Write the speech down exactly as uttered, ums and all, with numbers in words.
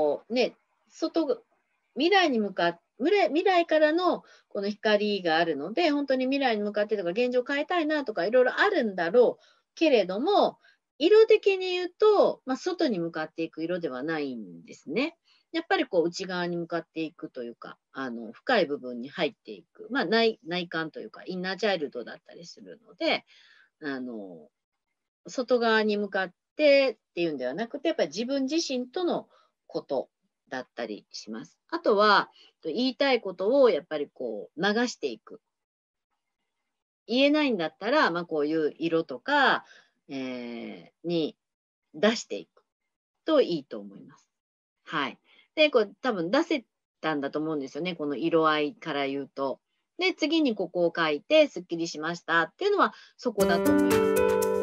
こうね、外、未来に向かって、未来未来からのこの光があるので、本当に未来に向かってとか、現状を変えたいなとか、いろいろあるんだろうけれども、色的に言うと、まあ、外に向かっていく色ではないんですね。やっぱりこう内側に向かっていくというか、あの深い部分に入っていく、まあ、内内観というか、インナーチャイルドだったりするので、あの外側に向かってっていうんではなくて、やっぱり自分自身とのことだったりします。あとは、言いたいことをやっぱりこう流していく。言えないんだったら、まあ、こういう色とか、えーに出していくといいと思います。はい。で、これ多分出せたんだと思うんですよね。この色合いから言うと。で、次にここを書いて、すっきりしましたっていうのはそこだと思います。